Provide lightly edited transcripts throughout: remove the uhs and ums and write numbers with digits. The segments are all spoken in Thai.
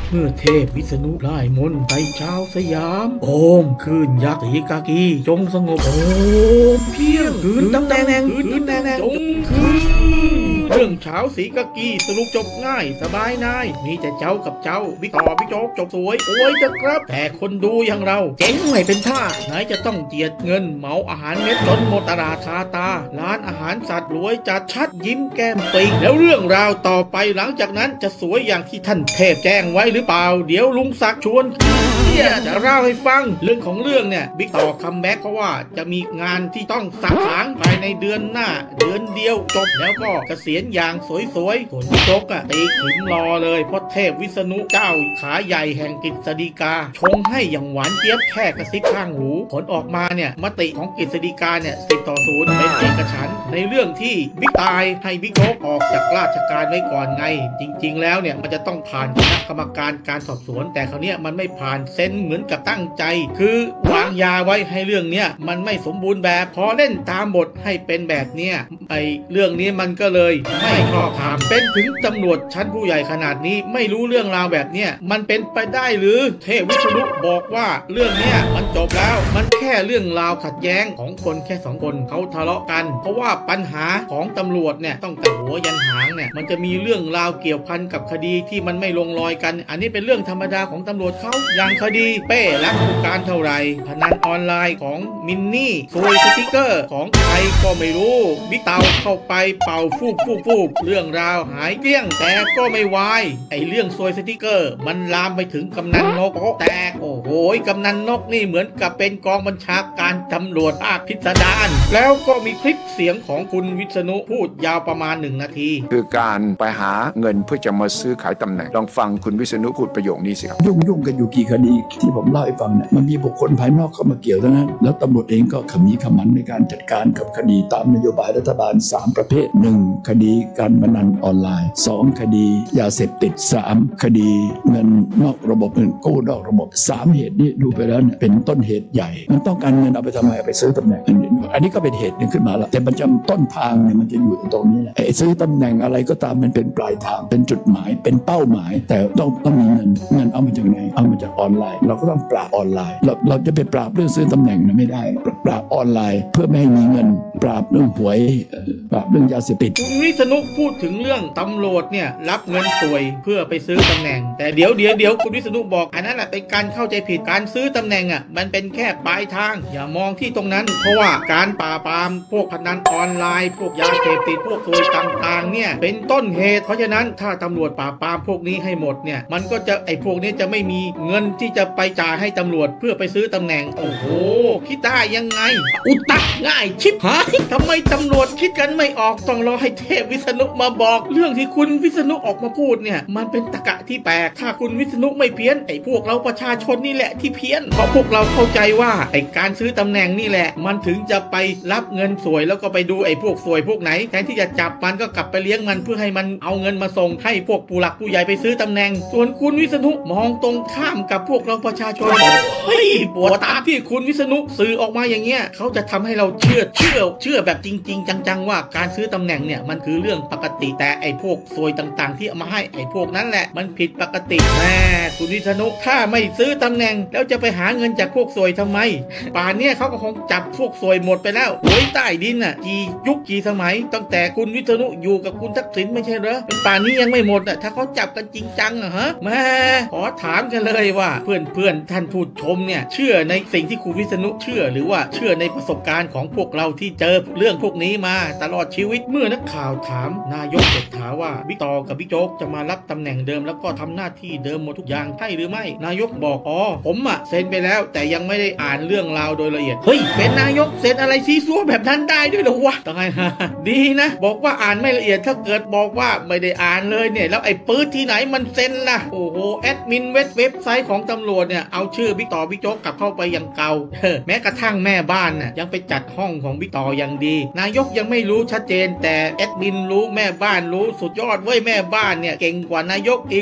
เมื่อเทพวิษณุไล่มนต์ไปชาวสยามโอมคลื่นยักษ์สีกากีจงสงบโอมเพียงคืนตำแหน่งคืนตำแหน่งจงคืนเรื่องเช้าสีกากีสรุปจบง่ายสบายนายมีแต่เจ้ากับเจ้าบิ๊กต่อบิ๊กโจ๊กจบสวยโอ้ยจะครับแต่คนดูอย่างเราเจ๊งไม่เป็นท่าไหนจะต้องเจียดเงินเหมาอาหารเม็ดจนหมดตลาดคาตาร้านอาหารสัตว์รวยจัดชัดยิ้มแก้มปิงแล้วเรื่องราวต่อไปหลังจากนั้นจะสวยอย่างที่ท่านเทพแจ้งไว้หรือเปล่าเดี๋ยวลุงศักดิ์ชวนจะเล่าให้ฟังเรื่องของเรื่องเนี่ยบิ๊กต่อคัมแบ็กเพราะว่าจะมีงานที่ต้องสังหารภายในเดือนหน้าเดือนเดียวจบแล้วก็เกษียณอย่างสวยๆส่วนบิ๊กโจ๊กตีขิมรอเลยเพราะเทพวิษณุเจ้าขาใหญ่แห่งกฤษฎีกาชงให้อย่างหวานเจี๊ยบแค่กระซิบข้างหูผลออกมาเนี่ยมติของกฤษฎีกาเนี่ย10-0เป็นเอกฉันท์ในเรื่องที่บิ๊กตายให้บิ๊กโจ๊กออกจากราชการไว้ก่อนไงจริงๆแล้วเนี่ยมันจะต้องผ่านคณะกรรมการการสอบสวนแต่คราวนี้มันไม่ผ่านเซ็นเหมือนกับตั้งใจคือวางยาไว้ให้เรื่องเนี้ยมันไม่สมบูรณ์แบบพอเล่นตามบทให้เป็นแบบเนี้ยไอเรื่องนี้มันก็เลยไม่ชอบธรรมเป็นถึงตำรวจชั้นผู้ใหญ่ขนาดนี้ไม่รู้เรื่องราวแบบเนี้ยมันเป็นไปได้หรือเทพวิษณุบอกว่าเรื่องเนี้ยมันจบแล้วมันแค่เรื่องราวขัดแย้งของคนแค่2คนเขาทะเลาะกันเพราะว่าปัญหาของตำรวจเนี่ยต้องแต่หัวยันหางเนี่ยมันจะมีเรื่องราวเกี่ยวพันกับคดีที่มันไม่ลงรอยกันอันนี้เป็นเรื่องธรรมดาของตำรวจเขาอย่างคดีเป้รักผู้การเท่าไหร่พนันออนไลน์ของมินนี่ซวยสติกเกอร์ของใครก็ไม่รู้บิ๊กเตาเข้าไปเป่าฟูบเรื่องราวหายเกลี้ยงแต่ก็ไม่วายไอเรื่องซวยสติกเกอร์มันลามไปถึงกำนันนกแตกโอ้โหกำนันนกนี่เหมือนกับเป็นกองบัญชาการตำรวจภาคพิสดารแล้วก็มีคลิปเสียงของคุณวิษณุพูดยาวประมาณ1 นาทีคือการไปหาเงินเพื่อจะมาซื้อขายตำแหน่งลองฟังคุณวิษณุพูดประโยคนี้สิครับยุ่งกันอยู่กี่คดีที่ผมเล่าให้ฟังเนี่ยมันมีบุคคลภายนอกเข้ามาเกี่ยวทั้งนั้นแล้วตำรวจเองก็ขมีขมันในการจัดการกับคดีตามนโยบายรัฐบาล3ประเภท1คดีการพนันออนไลน์2คดียาเสพติด3คดีเงินนอกระบบเงินกู้นอกระบบ3เหตุนี้ดูไปแล้วเนี่ยเป็นต้นเหตุใหญ่มันต้องการเงินเอาไปทำไมไปซื้อตำแหน่งอันนี้ก็เป็นเหตุหนึ่งขึ้นมาแล้วแต่มันจะต้นทางเนี่ยมันจะอยู่ตรงนี้แหละไอ้ซื้อตำแหน่งอะไรก็ตามมันเป็นปลายทางเป็นจุดหมายเป็นเป้าหมายแต่ต้องมีเงินเอามาจากไหนเอามาจากออนไลน์เราก็ต้องปราบออนไลน์เราจะไปปราบเรื่องซื้อตำแหน่งนะไม่ได้ปราบออนไลน์เพื่อไม่ให้มีเงินปราบเรื่องหวยปราบเรื่องยาเสพติดคุณวิษณุพูดถึงเรื่องตำรวจเนี่ยรับเงินสวยเพื่อไปซื้อตำแหน่งแต่เดี๋ยวคุณวิษณุบอกอันนั้นแหละเป็นการเข้าใจผิดการซื้อตำแหน่งมันเป็นแค่ปลายทางอย่ามองที่ตรงนั้นเพราะว่าการปราบปรามพวกพนันออนไลน์พวกยาเสพติดพวกสวยต่างๆเนี่ยเป็นต้นเหตุเพราะฉะนั้นถ้าตำรวจปราบปรามพวกนี้ให้หมดเนี่ยมันก็จะไอ้พวกนี้จะไม่มีเงินที่จะไปจ่ายให้ตำรวจเพื่อไปซื้อตำแหน่งโอ้โหคิดได้ยังไงอุตะง่ายชิบหายทำไมตำรวจคิดกันไม่ออกต้องรอให้เทพวิษณุมาบอกเรื่องที่คุณวิษณุออกมาพูดเนี่ยมันเป็นตรรกะที่แปลกถ้าคุณวิษณุไม่เพี้ยนไอ้พวกเราประชาชนนี่แหละที่เพี้ยนเพราะพวกเราเข้าใจว่าไอ้การซื้อตำแหน่งนี่แหละมันถึงจะไปรับเงินสวยแล้วก็ไปดูไอ้พวกสวยพวกไหนแทนที่จะจับมันก็กลับไปเลี้ยงมันเพื่อให้มันเอาเงินมาส่งให้พวกผู้หลักผู้ใหญ่ไปซื้อตำแหน่งส่วนคุณวิษณุมองตรงข้ามกับพวกเราประชาชนเฮ้ยปวดตาที่คุณวิษณุสื่อออกมาอย่างเงี้ยเขาจะทำให้เราเชื่อแบบจริงๆจังๆว่าการซื้อตำแหน่งเนี่ยมันคือเรื่องปกติแต่ไอ้พวกซวยต่างๆที่เอามาให้ไอ้พวกนั้นแหละมันผิดปกติแม่คุณวิษณุถ้าไม่ซื้อตำแหน่งแล้วจะไปหาเงินจากพวกซวยทำไมป่านเนี่ยเขาก็คงจับพวกซวยหมดไปแล้วโวยใต้ดินกี่ยุคกี่สมัยตั้งแต่คุณวิษณุอยู่กับคุณทักษิณไม่ใช่เหรอเป็นป่านนี้ยังไม่หมดถ้าเขาจับกันจริงจังฮะแม่ขอถามกันเลยว่าเพื่อนท่านผู้ชมเนี่ยเชื่อในสิ่งที่คุณวิษณุเชื่อหรือว่าเชื่อในประสบการณ์ของพวกเราที่เจอเรื่องพวกนี้มาตลอดชีวิตเมื่อนักข่าวถามนายกเศรษฐาว่าบิ๊กต่อกับบิ๊กโจ๊กจะมารับตำแหน่งเดิมแล้วก็ทำหน้าที่เดิมหมดทุกอย่างใช่หรือไม่นายกบอกผมเซ็นไปแล้วแต่ยังไม่ได้อ่านเรื่องราวโดยละเอียดเฮ้ยเป็นนายกเซ็นอะไรซีซัวแบบนั้นได้ด้วยเหรอวะตายฮะดีนะบอกว่าอ่านไม่ละเอียดถ้าเกิดบอกว่าไม่ได้อ่านเลยเนี่ยแล้วไอ้ปื๊ดที่ไหนมันเซ็นล่ะโอ้โหแอดมินเว็บไซต์ของตำรวจเนี่ยเอาชื่อบิ๊กต่อบิ๊กโจ๊กกลับเข้าไปอย่างเก่าแม้กระทั่งแม่บ้านยังไปจัดห้องของบิ๊กต่ออย่างดีนายกยังไม่รู้ชัดเจนแต่แอดมินรู้แม่บ้านรู้สุดยอดเว้ยแม่บ้านเนี่ยเก่งกว่านายกอีกเห็น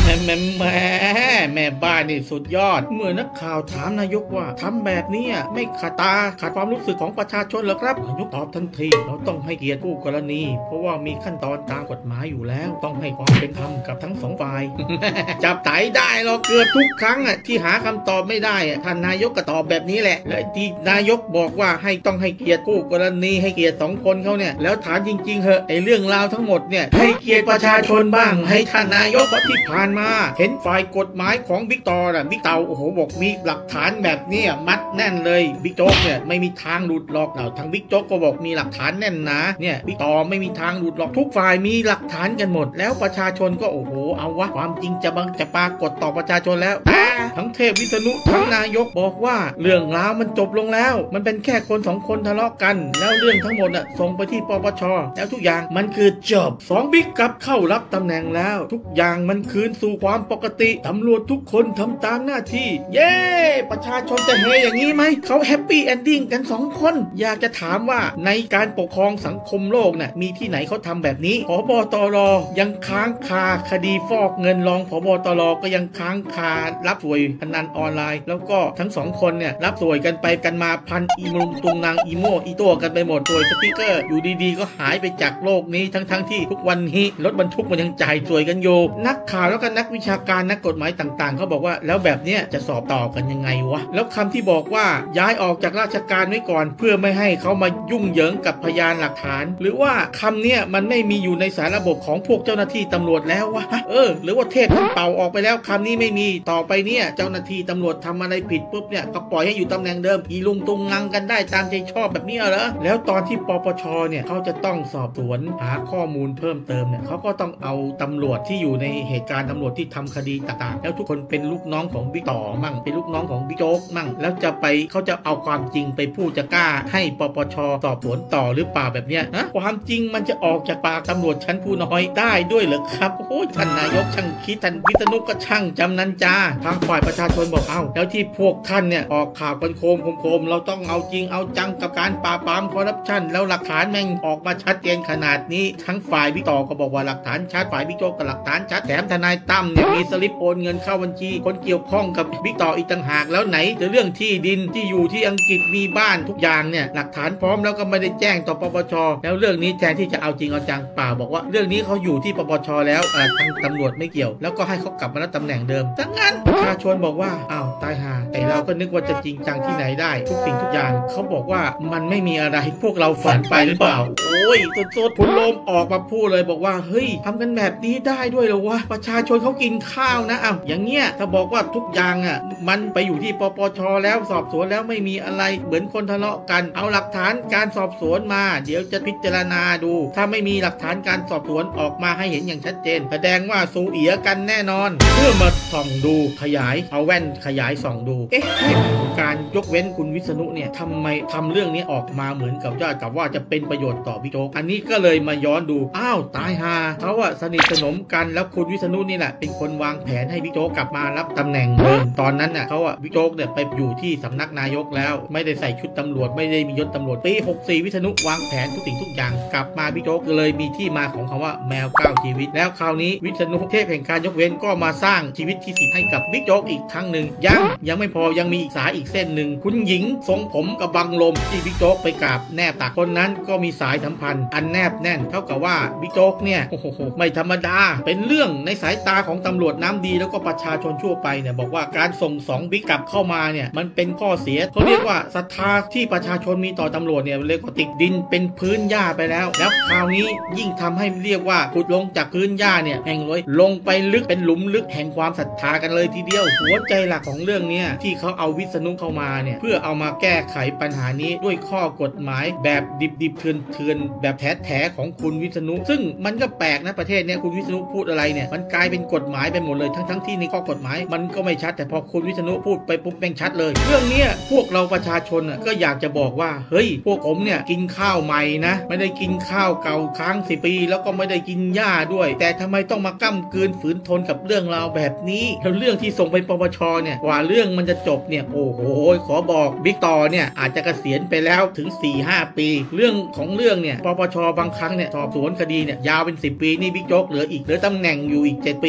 แม่บ้านนี่สุดยอดเมื่อนักข่าวถามนายกว่าทำแบบนี้ไม่ขัดความรู้สึกของประชาชนเหรอครับนายกตอบทันทีเราต้องให้เกียรติคู่กรณีเพราะว่ามีขั้นตอนตามกฎหมายอยู่แล้วต้องให้ความเป็นธรรมกับทั้งสองฝ่าย จับไถ่ได้หรอกเกือบทุกครั้งที่หาคำตอบไม่ได้ท่านนายกก็ตอบแบบนี้แหละและที่นายกบอกว่าต้องให้เกียรติคู่กรณีให้เกียรติสองคนเขาเนี่ยแล้วถามจริงๆเหอะไอ้เรื่องราวทั้งหมดเนี่ยให้เกียรติประชาชนบ้างให้ท่านนายกเพราะที่ผ่านมาเห็นฝ่ายกฎหมายของบิ๊กต่อบิ๊กเต่าโอ้โหบอกมีหลักฐานแบบนี้มัดแน่นเลยบิ๊กโจ๊กเนี่ยไม่มีทางหลุดหรอกทางบิ๊กโจ๊กก็บอกมีหลักฐานแน่นนะเนี่ยบิ๊กต่อไม่มีทางหลุดหรอกทุกฝ่ายมีหลักฐานกันหมดแล้วประชาชนก็โอ้โหเอาวะความจริงจะปรากฏต่อประชาชนแล้วทั้งเทพวิษณุทั้งนายกบอกว่าเรื่องราวมันจบลงแล้วมันเป็นแค่คนสองคนทะเลาะกันแล้วเรื่องทั้งหมดส่งไปที่ปปช.แล้วทุกอย่างมันคือจบ2บิ๊กกลับเข้ารับตำแหน่งแล้วทุกอย่างมันคืนสู่ความปกติตำรวจทุกคนทำตามหน้าที่เย้ประชาชนจะเฮอย่างนี้ไหมเขาแฮปปี้เอนดิ้งกัน2คนอยากจะถามว่าในการปกครองสังคมโลกมีที่ไหนเขาทำแบบนี้ผบตร.ยังค้างคาคดีฟอกเงินรองผบตร.ก็ยังค้างคารับสวยพนันออนไลน์แล้วก็ทั้ง2คนรับสวยกันไปกันมาพันอีมุงตุงนางอีโมอีตัวกันไปหมดสวยสติ๊กเกอร์อยู่ดีๆก็หายไปจากโลกนี้ทั้งที่ทุกวันนี้รถบรรทุกมันยังจ่ายสวยกันอยู่นักข่าวแล้วก็นักวิชาการนักกฎหมายต่างๆเขาบอกว่าแล้วแบบนี้จะสอบต่อกันยังไงวะแล้วคำที่บอกว่าย้ายออกจากราชการไว้ก่อนเพื่อไม่ให้เขามายุ่งเหยิงกับพยานหลักฐานหรือว่าคำเนี้ยมันไม่มีอยู่ในสารระบบของพวกเจ้าหน้าที่ตำรวจแล้ววะหรือว่าเทพท่านเป่าออกไปแล้วคำนี้ไม่มีต่อไปเนี่ยเจ้าหน้าที่ตำรวจทำอะไรผิดปุ๊บเนี่ยก็ปล่อยให้อยู่ตำแหน่งเดิมอีลุงตุงนังกันได้ตามใจชอบแบบนี้เหรอแล้วตอนที่ปปช.เนี่ยเขาจะต้องสอบสวนหาข้อมูลเพิ่มเติมเนี่ยเขาก็ต้องเอาตำรวจที่อยู่ในเหตุการณ์ตำรวจที่ทำคดีต่างๆแล้วทุกคนเป็นลูกน้องของบิ๊กต่อมั่งเป็นลูกน้องของบิ๊กโจ๊กมั่งแล้วเขาจะเอาความจริงไปพูดจะกล้าให้ปปช.สอบสวนต่อหรือเปล่าแบบเนี้ยความจริงมันจะออกจากปากตำรวจชั้นผู้น้อยได้ด้วยเหรอครับโอ้ยท่านนายกช่างคิดท่านวิษณุก็ช่างจำนันจาทางฝ่ายประชาชนบอกแล้วที่พวกท่านเนี่ยออกข่าวกันโคมเราต้องเอาจริงเอาจังกับการปราบปรามคอร์รัปชันแล้วหลักฐานแม่งออกมาชัดเจนขนาดนี้ทั้งฝ่ายบิ๊กต่อก็บอกว่าหลักฐานชัดฝ่ายบิ๊กโจ๊กก็หลักฐานชัดแถมทนายตั้มเนี่ยมีสลิปโอนเงินเข้าบัญชีคนเกี่ยวข้องกับบิ๊กต่ออีกต่างหากแล้วไหนจะเรื่องที่ดินที่อยู่ที่อังกฤษมีบ้านทุกอย่างเนี่ยหลักฐานพร้อมแล้วก็ไม่ได้แจ้งต่อปปช.แล้วเรื่องนี้แทนที่จะเอาจริงเอาจังเปล่าบอกว่าเรื่องนี้เขาอยู่ที่ปปช.แล้วทางตำรวจไม่เกี่ยวแล้วก็ให้เขากลับมารับตำแหน่งเดิมทั้งนั้นประชาชนบอกว่าตายห่าแต่เราก็นึกว่าจะจริงจังที่ไหนได้ทุกสิ่งทุกอย่างเขาบอกว่ามันไม่มีอะไรพวกเราฝันไปหรือเปล่าโอ้ยสดๆคุณโลมออกมาพูดเลยบอกว่าเฮ้ยทำกันแบบนี้ได้ด้วยเหรอวะประชาชนเขากินข้าวนะอย่างเงี้ยถ้าบอกว่าทุกอย่างมันไปอยู่ที่ปปช.แล้วสอบสวนแล้วไม่มีอะไรเหมือนคนทะเลาะกันเอาหลักฐานการสอบสวนมาเดี๋ยวจะพิจารณาดูถ้าไม่มีหลักฐานการสอบสวนออกมาให้เห็นอย่างชัดเจนแสดงว่าสูเอียกันแน่นอนเพื่อมาส่องดูขยายเอาแว่นขยายส่องดูใช่การยกเว้นคุณวิษณุเนี่ยทำไมทำเรื่องนี้ออกมาเหมือนกับว่าจะเป็นประโยชน์ต่อบิ๊กโจ๊กอันนี้ก็เลยมาย้อนดูตายฮาเขาสนิทสนมกันแล้วคุณวิษณุนี่แหละเป็นคนวางแผนให้บิ๊กโจ๊กกลับมารับตำแหน่งเดิมตอนนั้นเขาบิ๊กโจ๊กเนี่ยไปอยู่ที่สำนักนายกแล้วไม่ได้ใส่ชุดตำรวจไม่ได้มียศตำรวจปี64วิษณุวางแผนทุกสิ่งทุกอย่างกลับมาบิ๊กโจ๊กเลยมีที่มาของคำว่าแมว9ชีวิตแล้วคราวนี้วิษณุเทพแห่งการยกเว้นก็มาสร้างชีวิตที่10ให้กับบิ๊กโจ๊กอีกครั้งหนึ่งยังไม่พอยังมีอีกสายอีกเส้นหนึ่งคุณหญิงทรงผมกับบังลมที่บิ๊กโจ๊กไปกราบแนบตักคนนั้นก็มีสายสัมพันธ์อันแนบแน่นเท่ากับว่าบิ๊กโจ๊กเนี่ยโอ้โหไม่ธรรมดาเป็นเรื่องในสายตาของตำรวจน้ำดีแล้วก็ประชาชนทั่วไปเนี่ยบอกว่าการส่ง2บิ๊กกลับเข้ามาเนี่ยมันเป็นข้อเสียเขาเรียกว่าศรัทธาที่ประชาชนมีต่อตำรวจเนี่ยเรียกว่าติดดินเป็นพื้นหญ้าไปแล้วคราวนี้ยิ่งทำให้เรียกว่าขุดลงจากพื้นหญ้าเนี่ยแห่งเลยลงไปลึกเป็นหลุมลึกแห่งความศรัทธากันเลยทีเดียวหัวใจหลักของเรื่องนี้ที่เขาเอาวิษณุเข้ามาเนี่ยเพื่อเอามาแก้ไขปัญหานี้ด้วยข้อกฎหมายแบบดิบๆเถื่อนๆแบบแท้ๆของคุณวิษณุซึ่งมันก็แปลกนะประเทศนี้คุณวิษณุพูดอะไรเนี่ยมันกลายเป็นกฎหมายไปหมดเลยทั้งที่ในข้อกฎหมายมันก็ไม่ชัดแต่พอคุณวิษณุพูดไปปุ๊บแม่งชัดเลยเรื่องนี้พวกเราประชาชนก็อยากจะบอกว่าเฮ้ยพวกผมเนี่ยกินข้าวใหม่นะไม่ได้กินข้าวเก่าค้าง10 ปีแล้วก็ไม่ได้กินหญ้าด้วยแต่ทำไมต้องมาก้ำกืนฝืนทนกับเรื่องราวแบบนี้แล้วเรื่องที่ส่งไปปปช.เนี่ยกว่าเรื่องมันจะจบเนี่ยโอ้โหขอบอกบิ๊กต่อเนี่ยอาจจะเกษียณไปแล้วถึง 4-5 ปีเรื่องของเรื่องเนี่ยปปช.บางครั้งเนี่ยสอบสวนคดีเนี่ยยาวเป็น10 ปีนี่บิ๊กโจ๊กเหลือตำแหน่งอยู่อีก7 ปี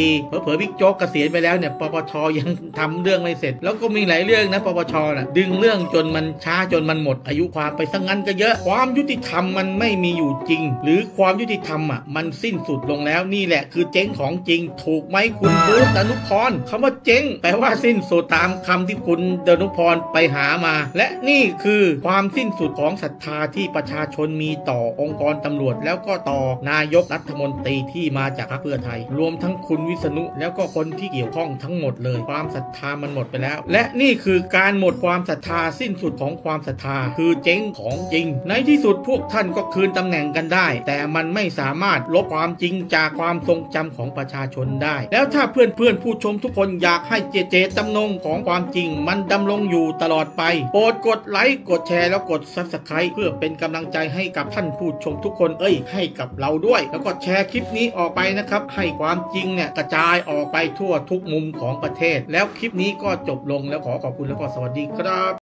เผลอๆบิ๊กโจ๊กเกษียณไปแล้วเนี่ยปปชยังทำเรื่องไม่เสร็จแล้วก็มีหลายเรื่องนะปปชน่ะดึงเรื่องจนมันช้าจนมันหมดอายุความไปซะงั้นก็เยอะความยุติธรรมมันไม่มีอยู่จริงหรือความยุติธรรมมันสิ้นสุดลงแล้วนี่แหละคือเจ๊งของจริงถูกไหมคุณบูธอนุพรคำว่าเจ๊งแปลว่าสิ้นสุดตามคำที่คุณอนุพรไปหามาและนี่คือความสิ้นสุดของศรัทธาที่ประชาชนมีต่อองค์กรตำรวจแล้วก็ต่อนายกรัฐมนตรีที่มาจากพรรคเพื่อไทยรวมทั้งคุณวิษณุแล้วก็คนที่เกี่ยวข้องทั้งหมดเลยความศรัทธามันหมดไปแล้วและนี่คือการหมดความศรัทธาสิ้นสุดของความศรัทธาคือเจ๊งของจริงในที่สุดพวกท่านก็คืนตำแหน่งกันได้แต่มันไม่สามารถลบความจริงจากความทรงจำของประชาชนได้แล้วถ้าเพื่อนผู้ชมทุกคนอยากให้เจตจำนงของความจริงมันดำรงอยู่ตลอดไปโปรดกดไลค์กดแชร์แล้วกด Subscribe เพื่อเป็นกำลังใจให้กับท่านผู้ชมทุกคนให้กับเราด้วยแล้วก็แชร์คลิปนี้ออกไปนะครับให้ความจริงเนี่ยกระจายออกไปทั่วทุกมุมของประเทศแล้วคลิปนี้ก็จบลงแล้วขอขอบคุณแล้วก็สวัสดีครับ